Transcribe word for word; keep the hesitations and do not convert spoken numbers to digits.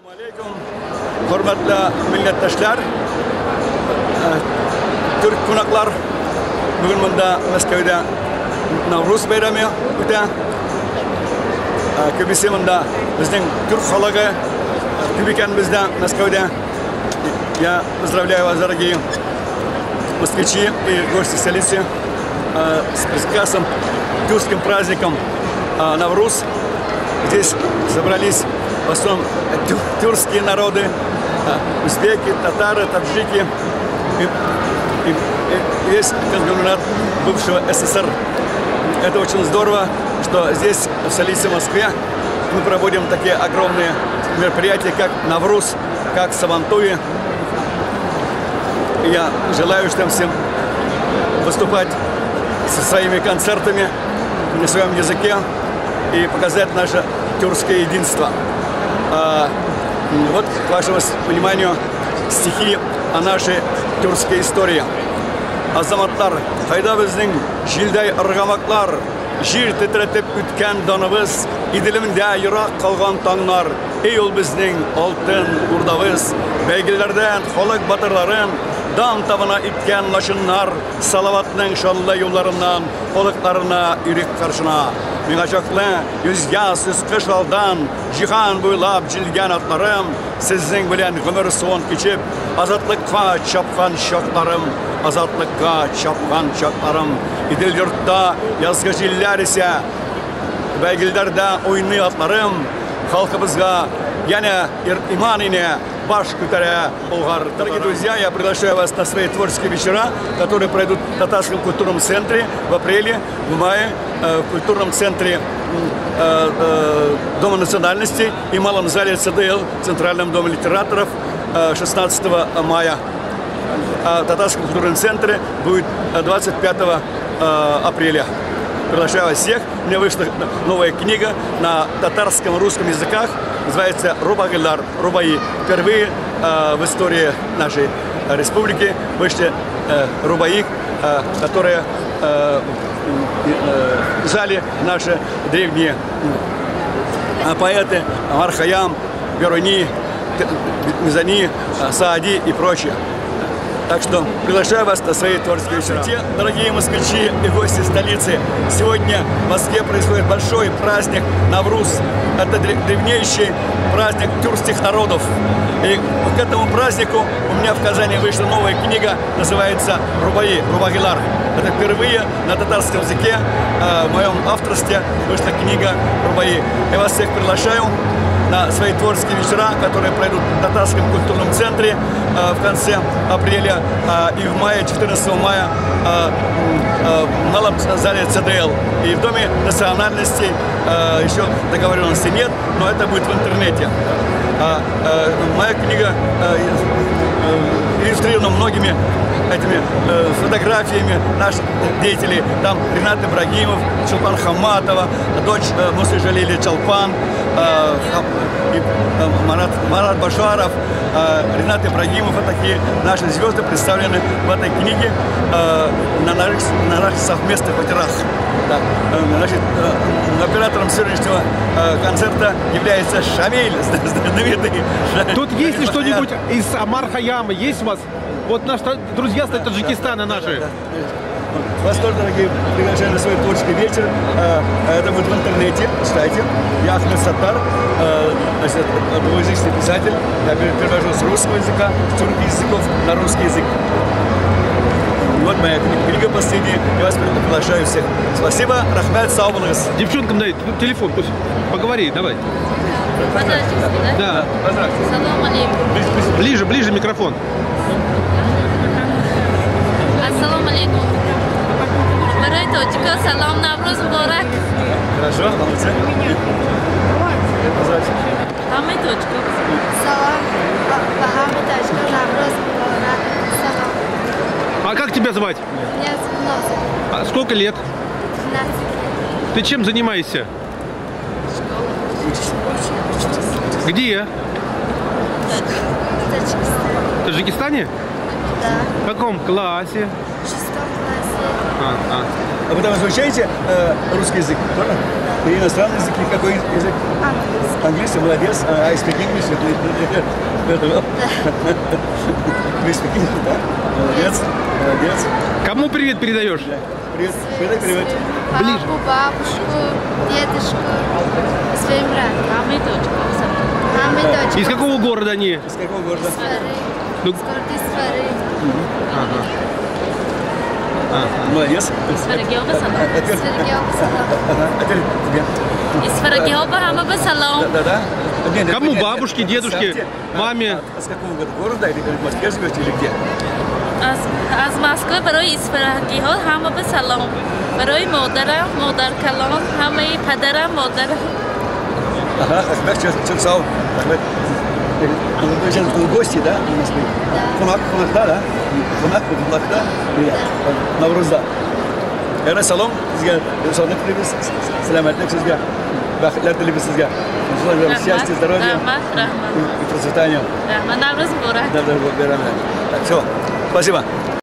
Hürmetli millettaşlar, Türk konaklar, bugün bunda Moskva'da Navruz bayramı öte. Köbisi bunda bizden Türk halkı, köbiken bizde Moskva'da. Я поздравляю вас, дорогие москвичи и гости столицы, с прекрасным тюркским праздником Навруз. Здесь собрались в основном тюркские народы, узбеки, татары, таджики и, и, и весь конгломерат бывшего СССР. Это очень здорово, что здесь, в столице Москве, мы проводим такие огромные мероприятия, как Навруз, как Сабантуи. Я желаю всем всем выступать со своими концертами на своем языке и показать наше тюркское единство. А, вот, к вашему вниманию, стихи о нашей тюркской истории. Азаматтар, қайда біздің жилдай ырғамақлар, жер тітіретіп үткен даныбыз, иділімде йырақ қалған таңнар, ей ол біздің алтын урдабыз, бәйгелерден халық батырларын, дан табына иткен лашыннар, салаватның шанлы юлларынан, олықларына үрек қаршына. Миңа чаклы yüzге сүз қыш алдан, жихан бойлап жилген атларым, сіздің білен ғұмыр суын кечіп, азатлыққа чапқан шақтарым, азатлыққа чапқан шақтарым. Иділ йұртта язғы жиллер есе, бәйгелдерде ойны атларым, халқыбызға яне иман ине баш күтәрә болгар. Дорогие друзья, я приглашаю вас на свои творческие вечера, которые пройдут в Татарском культурном центре в апреле, в мае, в культурном центре Дома национальностей и малом зале ЦДЛ, Центральном доме литераторов, шестнадцатого мая. А в Татарском культурном центре будет двадцать пятого апреля. Приглашаю вас всех. У меня вышла новая книга на татарском и русском языках. Называется «Рубагилар», «Рубаи». Впервые э, в истории нашей республики вышли э, рубаи, э, которые э, э, писали наши древние э, поэты Омар Хайям, Беруни, Мизани, э, Саади и прочие. Так что приглашаю вас на свои творческие вечера. Дорогие москвичи и гости столицы, сегодня в Москве происходит большой праздник Навруз. Это древнейший праздник тюркских народов. И к этому празднику у меня в Казани вышла новая книга, называется «Рубаи», «Рубагилар». Это впервые на татарском языке, в моем авторстве, вышла книга «Рубаи». Я вас всех приглашаю на свои творческие вечера, которые пройдут в Татарском культурном центре э, в конце апреля э, и в мае, четырнадцатого мая э, э, в малом зале ЦДЛ. И в Доме национальностей э, еще договоренности нет, но это будет в интернете. А, э, моя книга э, э, иллюстрирована многими этими э, фотографиями наших деятелей. Там Ринат Ибрагимов, Чулпан Хаматова, дочь э, Мусы Жалили Чалпан, э, и, э, Марат, Марат Башаров, э, Ринат Ибрагимов. Вот такие наши звезды представлены в этой книге э, на, наших, на наших совместных вечерах. Да. Значит, э, оператором сегодняшнего э, концерта является Шамиль, знаменитый. Тут есть ли что-нибудь из Омар Хайяма? Есть у вас? Вот наши друзья с Таджикистана наши. Да, да. Вас тоже, дорогие, приглашаю на свой творческий вечер. Это будет в интернете, читайте. Я Ахмед Саттар, значит, двуязычный писатель. Я перевожу с русского языка, с тюркских языков на русский язык. Вот моя книга последняя. Я вас приглашаю всех. Спасибо, Рахмет Саумалгас. Девчонкам дай телефон, пусть поговори, давай. Поздравьте, да? Да. Поздравьте. Салам алейкум. Ближе, ближе микрофон. Ассалам алейкум. Барай тоджика, салам Навруз мубарак. Хорошо, молодцы. Поздравьте. Хамид тоджика. Салам. Хамид тоджика, Навруз мубарак. Салам. А как тебя звать? Меня зовут Наза. А сколько лет? тринадцать. Ты чем занимаешься? Где? В Таджикистане? Да. В каком классе? В шестом классе. А, а. А вы там изучаете э, русский язык? Правильно? Да. И иностранный язык, и какой язык? Английский. Английский, молодец. А I speak English. Вы speak English, да? Молодец, молодец. Кому привет передаешь? Привет, передай привет. Ближе. Папу, бабушку, дедушку, своим братом. Мама и дочка. Мама и дочка. Из какого города они? Из какого города? Ну, Скорти свары. Молодец. Из Фарагиоба салам. А теперь, Сергей Обсалам. ага, а теперь тебе. Из Фарагиоба хамаба салам. Да, да. Нет, Кому? нет, нет, Бабушке, нет, дедушке, представьте, а- маме? А, с какого года города? Или в Москве живете, или где? از از مسکو برای اسفرگی ها همه به سلام برای مادرم مادر کلام همه پدرم مادرم Ага, Ахмед Чурсал. Ахмед. Вы сейчас в гости, да, в Москве? Кунак, Кунакта, да? Кунак, Кунакта. Наврузда. Yana salom sizga, sog'lik tilaymiz, salomatlik sizga, baxtlar tilaymiz sizga. Счастья, здоровья rahmat rahmat и процветания. rahmat Navruz muborak Да, да, вот, берем. Так, все. Спасибо.